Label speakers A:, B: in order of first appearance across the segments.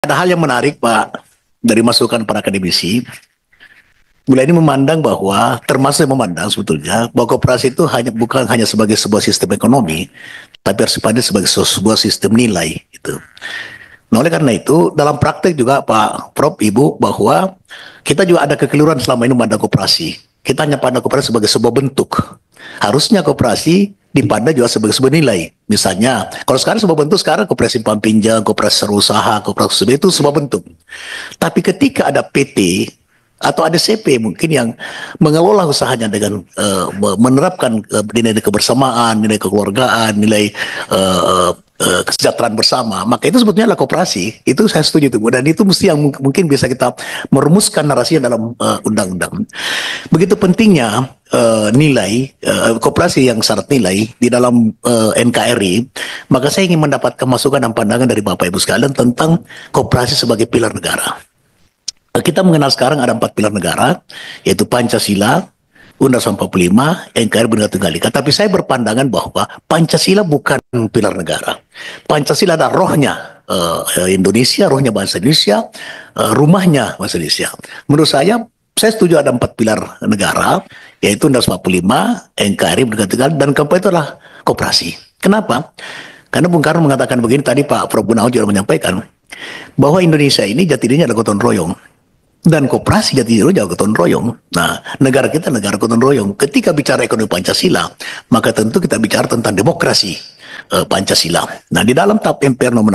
A: Ada hal yang menarik, Pak, dari masukan para akademisi. Mulai ini memandang bahwa, termasuk yang memandang sebetulnya, bahwa koperasi itu bukan hanya sebagai sebuah sistem ekonomi, tapi harus dipandang sebagai sebuah sistem nilai. Gitu. Nah, oleh karena itu, dalam praktek juga Pak Prof, Ibu, bahwa kita juga ada kekeliruan selama ini memandang koperasi. Kita hanya pandang koperasi sebagai sebuah bentuk. Harusnya koperasi dipandang juga sebagai sebuah nilai. Misalnya, kalau sekarang sebuah bentuk, sekarang koperasi simpan pinjam, koperasi usaha, koperasi itu sebuah bentuk. Tapi ketika ada PT atau ada CP mungkin yang mengelola usahanya dengan menerapkan nilai kebersamaan, nilai kekeluargaan, nilai kesejahteraan bersama, maka itu sebetulnya adalah koperasi. Itu saya setuju itu, dan itu mesti yang mungkin bisa kita merumuskan narasinya dalam undang-undang. Begitu pentingnya nilai koperasi yang syarat nilai di dalam NKRI, maka saya ingin mendapatkan masukan dan pandangan dari Bapak Ibu sekalian tentang koperasi sebagai pilar negara. Kita mengenal sekarang ada 4 pilar negara, yaitu Pancasila, Undang-Undang 45, NKRI Bhinneka Tunggal Ika. Tapi saya berpandangan bahwa Pancasila bukan pilar negara. Pancasila adalah rohnya Indonesia, rohnya bangsa Indonesia, rumahnya bangsa Indonesia. Menurut saya setuju ada 4 pilar negara, yaitu Undang-Undang 45, NKRI Bhinneka Tunggal, dan keempat itu adalah koperasi. Kenapa? Karena Bung Karno mengatakan begini, tadi Pak Prof. Gunawan juga menyampaikan, bahwa Indonesia ini jati dirinya adalah gotong royong. Dan koperasi jati diri gotong royong. Nah, negara kita negara gotong royong. Ketika bicara ekonomi Pancasila, maka tentu kita bicara tentang demokrasi Pancasila. Nah, di dalam TAP MPR nomor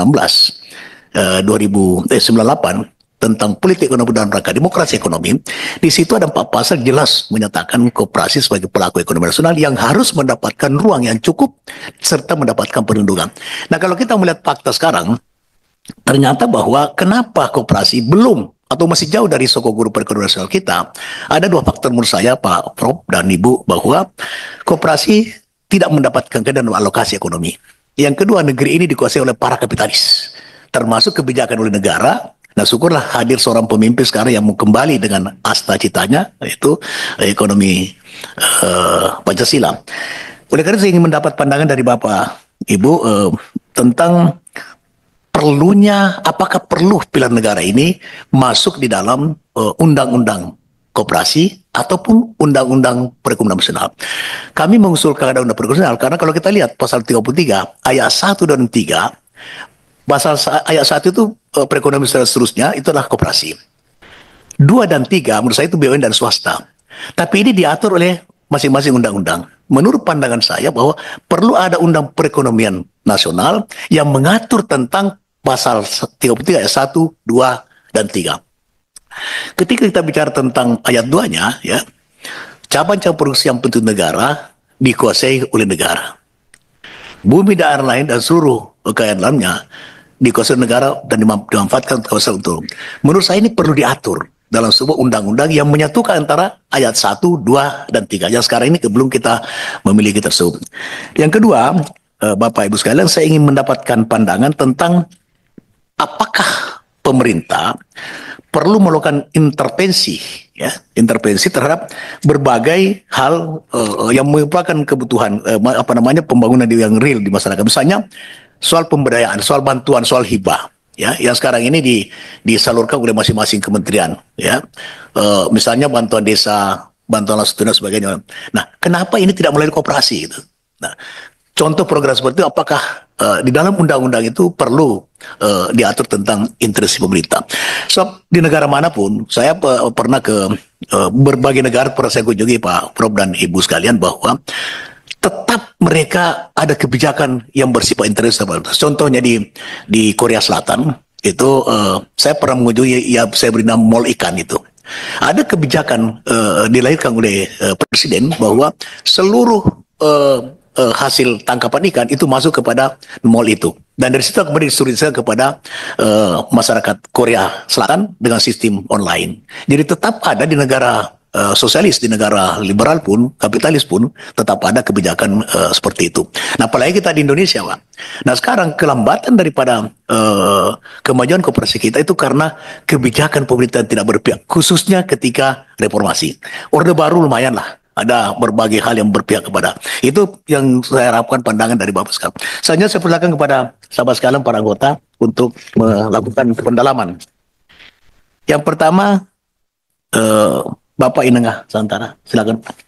A: 16 98 tentang politik ekonomi dan rangka demokrasi ekonomi, di situ ada 4 pasal jelas menyatakan koperasi sebagai pelaku ekonomi nasional yang harus mendapatkan ruang yang cukup serta mendapatkan perlindungan. Nah, kalau kita melihat fakta sekarang, ternyata bahwa kenapa koperasi belum atau masih jauh dari soko guru perekonomian nasional kita, ada 2 faktor menurut saya Pak Prof dan Ibu, bahwa koperasi tidak mendapatkan keadaan alokasi ekonomi. Yang kedua, negeri ini dikuasai oleh para kapitalis, termasuk kebijakan oleh negara. Nah, syukurlah hadir seorang pemimpin sekarang yang mau kembali dengan asta citanya, yaitu ekonomi Pancasila. Oleh karena saya ingin mendapat pandangan dari Bapak Ibu tentang perlunya, apakah perlu pilar negara ini masuk di dalam undang-undang koperasi ataupun undang-undang perekonomian nasional. Kami mengusulkan ada undang perekonomian nasional karena kalau kita lihat pasal 33 ayat 1 dan 3, pasal ayat 1 itu perekonomian nasional seterusnya itu adalah koperasi. 2 dan 3 menurut saya itu BUMN dan swasta. Tapi ini diatur oleh masing-masing undang-undang. Menurut pandangan saya bahwa perlu ada undang perekonomian nasional yang mengatur tentang pasal 33 ayat 1, 2, dan 3. Ketika kita bicara tentang ayat 2-nya, ya, cabang-cabang produksi yang penting negara dikuasai oleh negara. Bumi, daerah lain, dan seluruh kekayaan alamnya dikuasai negara dan dimanfaatkan kawasan untuk. Menurut saya ini perlu diatur dalam sebuah undang-undang yang menyatukan antara ayat 1, 2, dan 3. Yang sekarang ini belum kita memiliki tersebut. Yang kedua, Bapak Ibu sekalian, saya ingin mendapatkan pandangan tentang apakah pemerintah perlu melakukan intervensi, ya, intervensi terhadap berbagai hal yang merupakan kebutuhan pembangunan yang real di masyarakat. Misalnya soal pemberdayaan, soal bantuan, soal hibah, ya, yang sekarang ini disalurkan oleh masing-masing kementerian, ya, misalnya bantuan desa, bantuan langsung tunai dan sebagainya. Nah, kenapa ini tidak melalui koperasi gitu? Nah, contoh program seperti itu, apakah di dalam undang-undang itu perlu diatur tentang intervensi pemerintah? So, di negara manapun, saya pernah ke berbagai negara, pernah saya kunjungi Pak Prof dan Ibu sekalian, bahwa tetap mereka ada kebijakan yang bersifat intervensi. Contohnya di Korea Selatan, itu saya pernah mengunjungi, ya, saya beri nama Mall Ikan itu. Ada kebijakan dilahirkan oleh Presiden bahwa seluruh hasil tangkapan ikan itu masuk kepada mall itu, dan dari situ kemudian distribusikan kepada masyarakat Korea Selatan dengan sistem online. Jadi tetap ada di negara sosialis, di negara liberal pun, kapitalis pun tetap ada kebijakan seperti itu. Nah, apalagi kita di Indonesia, Pak. Nah, sekarang kelambatan daripada kemajuan koperasi kita itu karena kebijakan pemerintah tidak berpihak, khususnya ketika reformasi. Orde Baru lumayan lah, ada berbagai hal yang berpihak kepada. Itu yang saya harapkan pandangan dari Bapak sekalian. Selanjutnya saya persilakan kepada sahabat sekalian para anggota untuk melakukan pendalaman. Yang pertama, Bapak Inengah Santara, silakan.